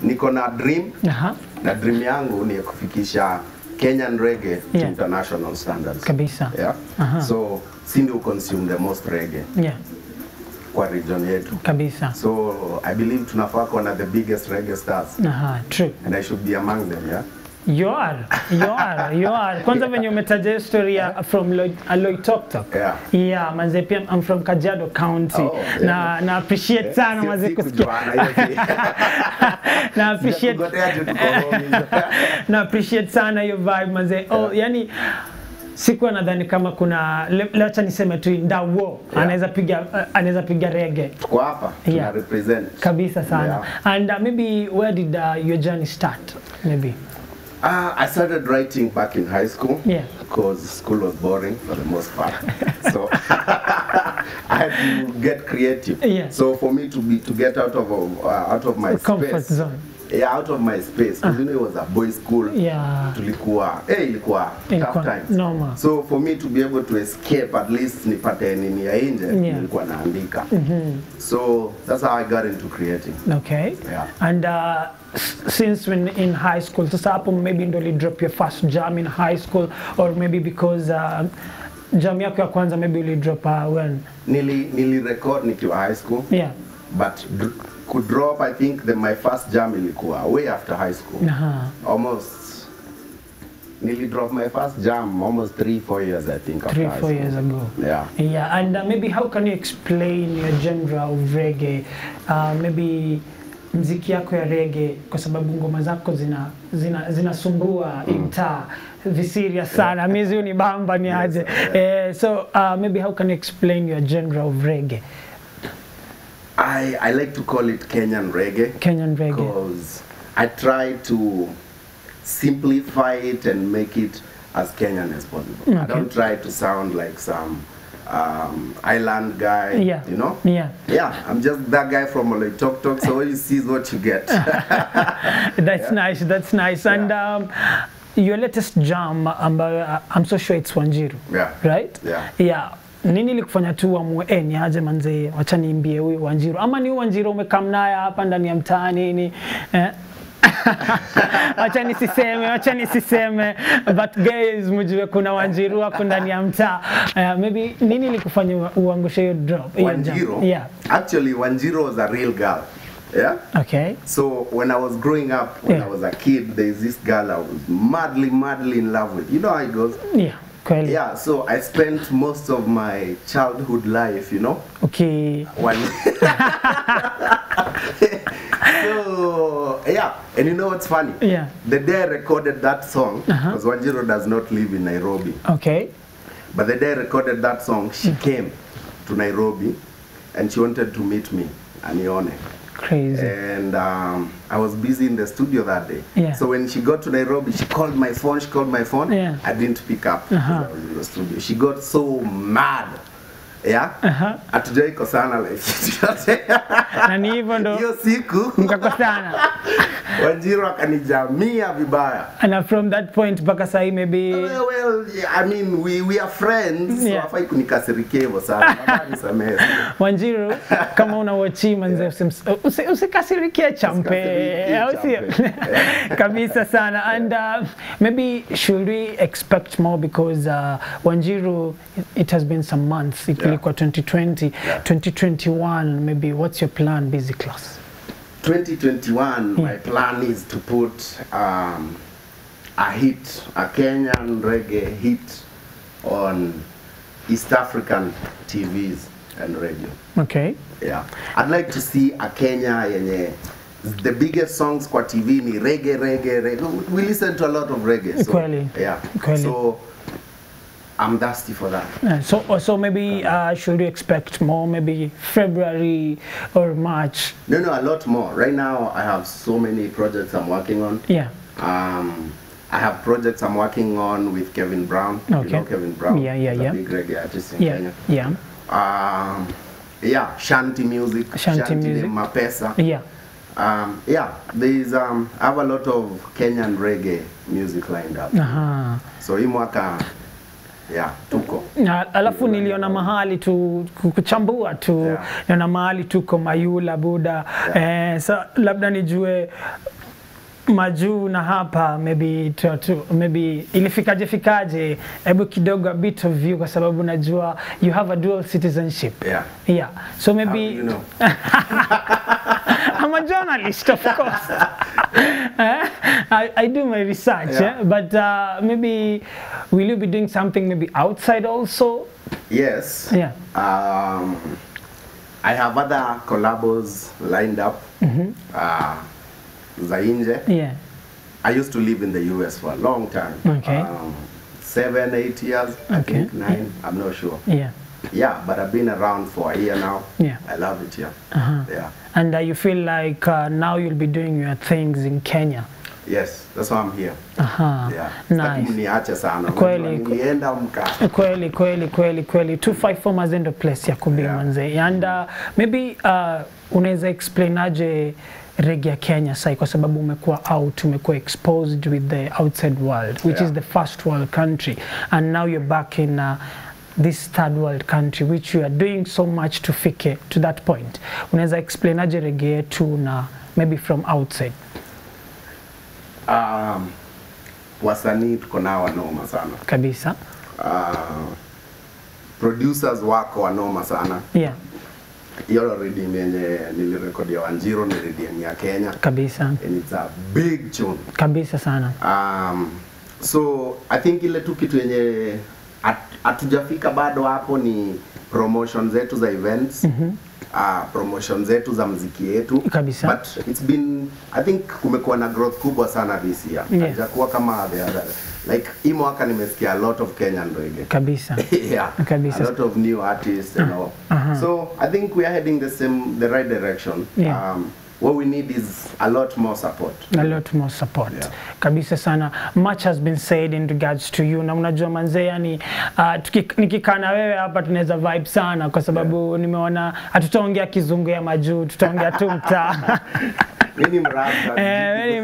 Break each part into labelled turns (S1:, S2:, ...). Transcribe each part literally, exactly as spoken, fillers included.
S1: niko na dream.
S2: Aha.
S1: Na dream yangu ni kufikisha Kenyan reggae to
S2: Yeah.
S1: international standards.
S2: Kabisa.
S1: Yeah.
S2: Aha.
S1: So si ndio consume the most reggae
S2: Yeah.
S1: kwa region yetu.
S2: Kabisa.
S1: So I believe tunafaa kuwa na the biggest reggae stars.
S2: Aha, true.
S1: And I should be among them, yeah.
S2: You are, you are, you are. Kwanza venye umetaja story ya from Loitoktok.
S1: Yeah.
S2: Yeah, manze pia I'm from Kajiado County.
S1: Oh, yeah.
S2: Na na appreciate sana
S1: Yeah,
S2: manze
S1: si
S2: kusikia.
S1: kujuana, hiyo si.
S2: Na appreciate.
S1: Sijakugotea tu tuko home.
S2: Na appreciate sana hiyo vibe manze. Oh,
S1: Yeah.
S2: yani sikuwa nadhani kama kuna acha niseme tu Ndawo
S1: Yeah.
S2: anaweza piga anaweza piga reggae.
S1: Tuko hapa, tuna
S2: Yeah.
S1: represent.
S2: Kabisa sana.
S1: Yeah.
S2: And uh, maybe where did uh, your journey start? Maybe.
S1: Uh, I started writing back in high school.
S2: Yeah.
S1: Because school was boring for the most part. So I had to get creative.
S2: Yeah.
S1: So for me to be to get out of uh, out of my
S2: Comfort
S1: space.
S2: zone.
S1: Yeah, out of my space. Because uh. you know it was a boys' school.
S2: Yeah.
S1: Tulikuwa, eh, ilikuwa
S2: Ilikuwa
S1: tough times.
S2: normal.
S1: So for me to be able to escape at least nipate nini ya nje,
S2: Yeah.
S1: nilikuwa naandika.
S2: Mm-hmm.
S1: So that's how I got into creating.
S2: Okay.
S1: Yeah.
S2: And uh, since when in high school, sasa hapo maybe ndo li drop your first jam in high school, or maybe because uh, jam yako ya kwanza maybe uli drop uh, when?
S1: Nili nili record nikiwa high school.
S2: Yeah.
S1: But could drop, I think that my first jam ilikuwa way after high school.
S2: Uh-huh.
S1: Almost nearly dropped my first jam almost three, four years I think.
S2: Three,
S1: after
S2: four
S1: high
S2: years
S1: school.
S2: ago.
S1: Yeah.
S2: Yeah, and uh, maybe how can you explain your genre of reggae? Uh, maybe mziki yako ya reggae kwa sababu ngoma zako zina zina zinasumbua mm. imtaa visiria sana. Yeah. Mizi unibamba ni aje. Yes, yeah. uh, so uh, maybe how can you explain your genre of reggae?
S1: I, I like to call it Kenyan reggae.
S2: Kenyan reggae.
S1: Because I try to simplify it and make it as Kenyan as possible. Okay. I don't try to sound like some um, island guy,
S2: yeah.
S1: you know?
S2: Yeah.
S1: Yeah, I'm just that guy from Loitoktok, so what you see is what you get.
S2: That's yeah. nice, that's nice. Yeah. And um, your latest jam, uh, I'm so sure it's Wanjiru,
S1: yeah.
S2: right?
S1: Yeah.
S2: Yeah. Nini likufanya tu amue eh ni aje manze wacha niimbie huyu Wanjiru ama ni Wanjiru umekamnaya hapa ndani ya mtaani nini eh wacha nisiseme wacha nisiseme but guys mjue kuna Wanjiru hapo ndani ya mtaa uh, maybe nini likufanya uangushe hiyo drop
S1: Wanjiru?
S2: Yeah,
S1: Actually Wanjiru was a real girl. Yeah.
S2: Okay.
S1: So when I was growing up, when yeah. I was a kid, there is this girl I was madly madly in love with. You know how it goes?
S2: Yeah. Kweli.
S1: Yeah, so I spent most of my childhood life, you know.
S2: Okay.
S1: One. So yeah, and you know what's funny?
S2: Yeah.
S1: The day I recorded that song,
S2: uh-huh.
S1: because Wanjiru does not live in Nairobi.
S2: Okay.
S1: But the day I recorded that song, she mm. came to Nairobi, and she wanted to meet me, Anione.
S2: Crazy.
S1: And um, I was busy in the studio that day.
S2: Yeah.
S1: So when she got to Nairobi, she called my phone, she called my phone.
S2: Yeah.
S1: I didn't pick up
S2: uh-huh.
S1: because I was in the studio. She got so mad. Yeah?
S2: Uh-huh.
S1: Hatujai kosana like
S2: na ni hivyo ndo
S1: hiyo siku
S2: mkakosana.
S1: Wanjiru akanijamia vibaya.
S2: And from that point mpaka sasa hii maybe
S1: uh, well I mean we we are friends, yeah. So hafai kunikasirikia hivyo sana. Baba nisamehe.
S2: Wanjiru kama una watchi manze usikasirikie champe au sio? Kabisa sana. And uh, maybe should we expect more because uh, Wanjiru it has been some months. It yeah. Ilikuwa twenty twenty, yeah. twenty twenty-one, maybe what's your plan, Busy Class?
S1: twenty twenty-one, yeah. My plan is to put um, a hit, a Kenyan reggae hit on East African T Vs and radio.
S2: Okay.
S1: Yeah. I'd like to see a Kenya yenye the biggest songs kwa T V ni reggae, reggae, reggae. We listen to a lot of reggae. So,
S2: Kweli.
S1: Yeah.
S2: Kweli.
S1: So I'm thirsty for that.
S2: Yeah, so, so maybe uh, should we expect more, maybe February or March?
S1: No, no, a lot more. Right now, I have so many projects I'm working on.
S2: Yeah.
S1: Um, I have projects I'm working on with Kevin Brown.
S2: Okay.
S1: You know Kevin Brown?
S2: Yeah, yeah,
S1: He's
S2: yeah.
S1: a big reggae artist in
S2: yeah,
S1: Kenya.
S2: Yeah.
S1: Um, yeah, Shanty music.
S2: Shanty, Shanty music.
S1: Mapesa.
S2: Yeah.
S1: Um, yeah, there's um, I have a lot of Kenyan reggae music lined up.
S2: Uh-huh.
S1: So hii mwaka yeah, tuko.
S2: Na alafu niliona mahali tu kuchambua tu, yeah. Niliona mahali tuko Mayula Buda. Yeah. Eh, so labda nijue majuu na hapa maybe tu, tu, maybe ilifikaje fikaje, hebu kidogo a bit of you, kwa sababu najua you have a dual citizenship.
S1: Yeah.
S2: Yeah. So maybe
S1: How do you know?
S2: I'm a journalist, of course. I, I do my research, yeah. Yeah? But uh, maybe will you be doing something maybe outside also?
S1: Yes.
S2: Yeah.
S1: Um, I have other collabos lined up.
S2: Mm-hmm.
S1: Uh, za nje.
S2: Yeah.
S1: I used to live in the U S for a long time.
S2: Okay.
S1: Um, seven, eight years, I
S2: Okay.
S1: think, nine, I'm not sure.
S2: Yeah.
S1: Yeah, but I've been around for a year now.
S2: Yeah.
S1: I love it here.
S2: Uh-huh.
S1: Yeah.
S2: And uh, you feel like uh, now you'll be doing your things in Kenya?
S1: Yes, that's why I'm here.
S2: Aha.
S1: Yeah.
S2: Nice.
S1: Mniache sana.
S2: Kweli.
S1: Nilienda mka.
S2: Kweli, kweli, kweli, kweli. two five four Mazendo place ya kubi,
S1: Yeah.
S2: manze. And uh, maybe uh, unaweza explain aje reggae ya Kenya sai, kwa sababu umekuwa out, umekuwa exposed with the outside world, which
S1: Yeah.
S2: is the first world country, and now you're back in uh, this third world country, which you are doing so much to fike to that point. Unaweza explain aje reggae yetu na maybe from outside?
S1: Um, wasanii tuko nao wanoma sana.
S2: Kabisa.
S1: Uh, producers wako wanoma sana.
S2: Yeah.
S1: Hiyo redeem yenye nilirekodia Wanjiru ni redeem ya Kenya.
S2: Kabisa.
S1: And it's a big tune.
S2: Kabisa sana.
S1: Um, so I think ile tu kitu yenye hatujafika bado hapo ni promotion zetu za events. Mm-hmm. Uh, promotion zetu za muziki yetu.
S2: Kabisa.
S1: But it's been, I think kumekuwa na growth kubwa sana this year.
S2: Yeah.
S1: Haijakuwa kama the other. Like hii mwaka nimesikia a lot of Kenyan reggae.
S2: Kabisa.
S1: Yeah.
S2: Kabisa.
S1: A lot of new artists and all. Uh-huh. So I think we are heading the same, the right direction.
S2: Yeah. Um,
S1: what we need is a lot more support.
S2: A lot more support.
S1: Yeah.
S2: Kabisa sana. Much has been said in regards to you. Na unajua manze, yani uh, nikikaa na wewe hapa tunaweza vibe sana, kwa sababu yeah. nimeona hatutaongea kizungu ya majuu, tutaongea tu mtaa.
S1: Mimi mrasta.
S2: Eh,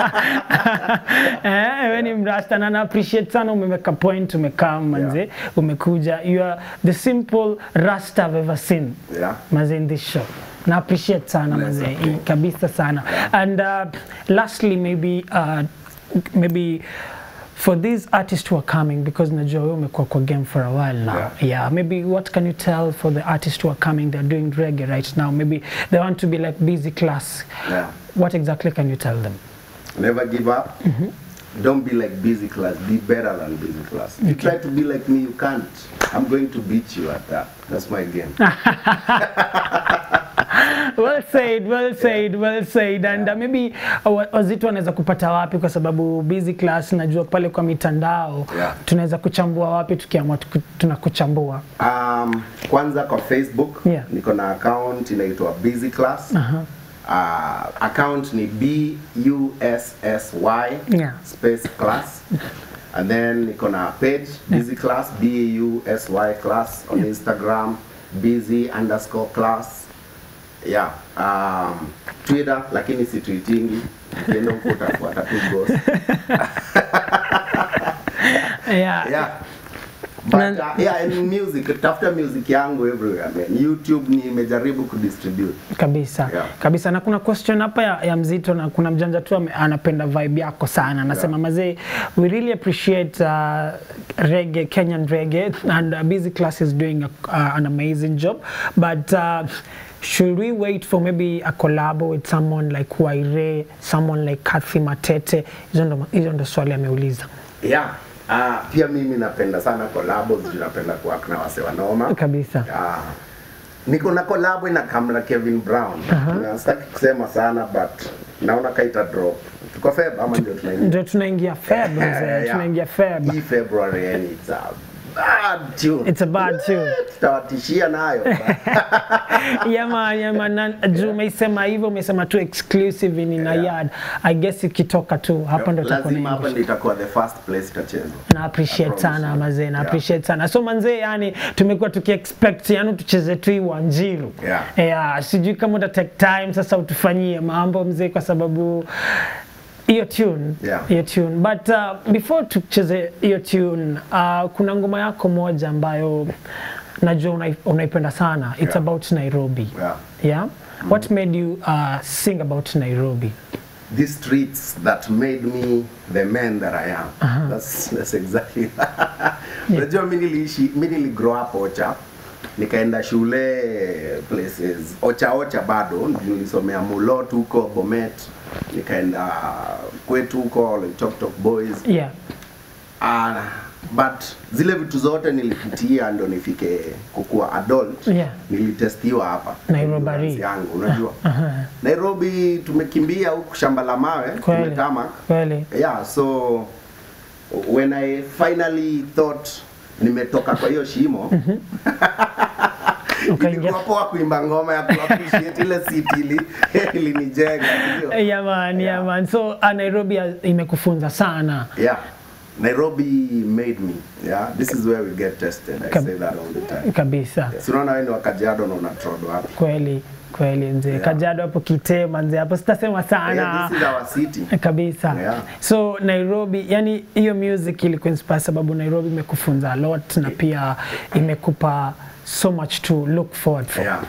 S2: wewe ni mrasta, na na appreciate sana umemeka point, umekaa manze, yeah. umekuja. You are the simple rasta I've ever seen.
S1: Yeah.
S2: Manze in this show. Na appreciate sana manze, kabisa sana. And uh, lastly, maybe uh, maybe for these artists who are coming, because najua wewe umekuwa kwa game for a while now. Yeah. yeah. Maybe what can you tell for the artists who are coming? They're doing reggae right now. Maybe they want to be like Busy Class. Yeah. What exactly can you tell them?
S1: Never give up. Mm-hmm. Don't be like Busy Class. Be better than Busy Class. Okay. You try to be like me, you can't. I'm going to beat you at that. That's my game.
S2: Well said, well said, yeah. well said. And uh, maybe uh, wazito wanaweza kupata wapi, kwa sababu Busy Class najua pale kwa mitandao, yeah. tunaweza kuchambua wapi tukiamua tunakuchambua?
S1: Um, kwanza kwa Facebook,
S2: yeah.
S1: niko na account inaitwa Busy Class. Uh-huh. Uh, account ni B U S S Y yeah. space class. And then niko na page Busy Class, B U S Y class on yeah. Instagram, busy underscore class. Yeah, um, Twitter, lakini si tweetingi. Kendo kutafuata tu boss.
S2: Yeah.
S1: Yeah. But uh, yeah, and music, tafuta music yangu everywhere, man. YouTube nimejaribu kudistribute.
S2: Kabisa. Yeah. Kabisa. Na kuna question hapa ya, ya Mzito, na kuna mjanja tu anapenda vibe yako sana. Anasema yeah. mazee, we really appreciate uh, reggae, Kenyan reggae, and uh, Busy Class is doing a, uh, an amazing job. But uh, should we wait for maybe a collab with someone like Waire, someone like Kathy Matete? Hizo ndo swali ameuliza.
S1: Yeah. Ah, uh, pia mimi napenda sana collabs, napenda kuwork na wase wanoma.
S2: Kabisa.
S1: Ah. Uh, niko na collab na Kamla Kevin Brown. Uh-huh. Na sitaki kusema sana but naona kaita drop. Tuko Feb ama ndio tunaingia?
S2: Ndio tunaingia Feb, mzee. Tunaingia Feb.
S1: Hii February yani it's a bad tune.
S2: It's a bad tune.
S1: Tutawatishia nayo.
S2: Yama yama na juu umesema hivyo, umesema tu exclusive in ina yeah. yard. I guess ikitoka tu hapa ndo tutakuwa.
S1: Lazima hapa ndio itakuwa the first place itachezwa.
S2: Na appreciate sana mazee, na appreciate sana. So manzee, yani tumekuwa tuki expect yani tucheze tu Wanjiru.
S1: Yeah.
S2: Yeah, sijui kama uta take time sasa utufanyie mambo mzee, kwa sababu hiyo tune,
S1: yeah.
S2: hiyo tune. But uh, before tucheze hiyo tune, uh, kuna ngoma yako moja ambayo najua unaipenda sana. It's yeah. about Nairobi.
S1: Yeah.
S2: Yeah? Mm-hmm. What made you uh, sing about Nairobi?
S1: these streets that made me the man that I am. Uh-huh. That's that's exactly. Unajua mimi niliishi, mimi nili grow up Ocha. Nikaenda shule places Ocha Ocha bado, nilisomea Mulot huko Bomet. Nikaenda kwetu huko Loitoktok Boys.
S2: Yeah.
S1: Ah, but zile vitu zote nilipitia ndo nifike kukua adult.
S2: Yeah.
S1: Nilitestiwa hapa
S2: Nairobi
S1: yangu, unajua.
S2: Uh-huh.
S1: Nairobi tumekimbia huko shamba la mawe, tumetamak.
S2: Kweli.
S1: Yeah, so when I finally thought nimetoka kwa hiyo shimo, ilikuwa poa kuimba ngoma ya kuappreciate ile city ili ilinijenga, ndio.
S2: Yeah man, yeah, yeah man. So uh, Nairobi imekufunza sana.
S1: Yeah. Nairobi made me. Yeah, this is where we get tested. I Kab say that all the time.
S2: Kabisa.
S1: Yes, unaona wewe ni wa Kajiado na unatrodo hapo.
S2: Kweli, kweli mzee. Yeah. Kajiado hapo Kitema mzee. Hapo sitasema sana.
S1: Yeah, this is our city.
S2: Kabisa. Yeah. So Nairobi, yani hiyo music ilikuwa inspire sababu Nairobi imekufunza a lot na pia imekupa so much to look forward for.
S1: Yeah.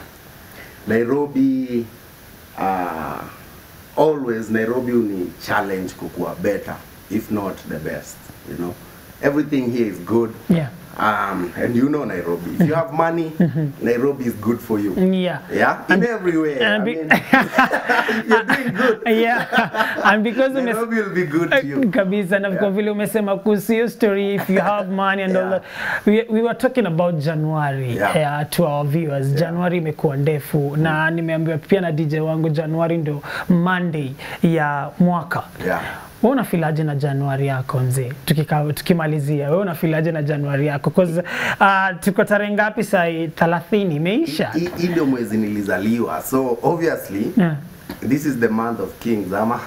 S1: Nairobi uh, always Nairobi uni challenge kukua better, if not the best. You know, everything here is good.
S2: Yeah.
S1: Um, and you know Nairobi. If you have money, Nairobi is good for you.
S2: Yeah.
S1: Yeah. In
S2: and,
S1: every way.
S2: And
S1: I mean, you're doing good.
S2: Yeah. And because
S1: Nairobi will be good to you.
S2: Kabisa na kwa vile umesema kuhusu story, if you have money and yeah. all that. We, we were talking about January yeah. uh, to our viewers. Yeah. January imekuwa ndefu mm. na nimeambiwa pia na D J wangu January ndo Monday ya mwaka. Yeah. Wewe unafilaje na Januari yako mzee? Tukika tukimalizia, wewe unafilaje na Januari yako? Because uh, tuko tarehe ngapi sasa? thelathini imeisha.
S1: Hii ndio mwezi nilizaliwa. So obviously yeah. this is the month of kings ama.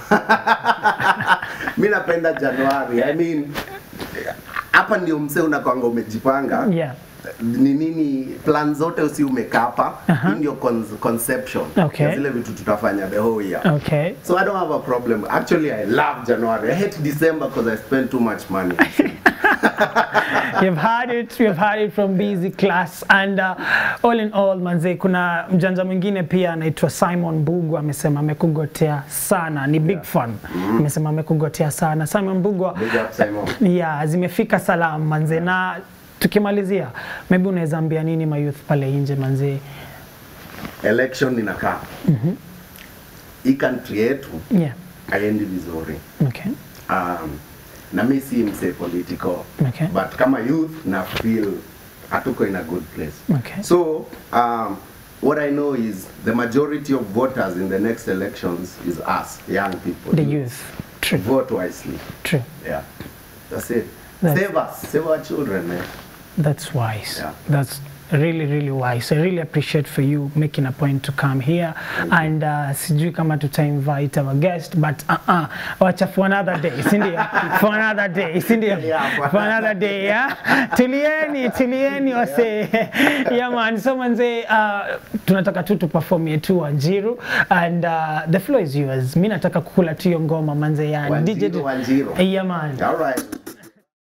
S1: Mimi napenda Januari. I mean hapa ndio mzee unakwanga umejipanga.
S2: Yeah.
S1: Ni nini plan zote usi umekapa uh-huh. in your con conception.
S2: Okay.
S1: Zile vitu tutafanya the whole year.
S2: Okay.
S1: So I don't have a problem. Actually I love January. I hate December because I spend too much money.
S2: You've had it, you've had it from busy class and uh, all in all manze, kuna mjanja mwingine pia anaitwa Simon Bugu amesema amekugotea sana, ni big yeah. fan. Mm. Amesema amekugotea sana. Simon Bugu.
S1: Big up Simon.
S2: Yeah, zimefika salamu manze yeah. na tukimalizia, maybe unaweza ambia nini ma youth pale nje manze?
S1: Election inakaa. Mhm. Hii country yetu
S2: yeah.
S1: haiendi vizuri.
S2: Okay.
S1: Um, na mimi si mse political.
S2: Okay.
S1: But kama youth na feel hatuko in a good place.
S2: Okay.
S1: So, um, what I know is the majority of voters in the next elections is us, young people.
S2: The youth. True.
S1: Vote wisely.
S2: True.
S1: Yeah. That's it.
S2: That's
S1: Save us. Save our children, man.
S2: That's wise.
S1: Yeah.
S2: That's really really wise. I really appreciate for you making a point to come here. Thank and uh, sijui kama tuta invite our guest but uh uh wacha for another day sindio? For another day sindio? Yeah, for another day yeah. Tulieni tulieni wase yeah man. So manze uh, tunataka tu tu perform yetu Wanjiru and uh, the floor is yours. Mimi nataka kukula tu hiyo ngoma manze ya
S1: Wanjiru,
S2: D J
S1: Wanjiru.
S2: Yeah man.
S1: All right.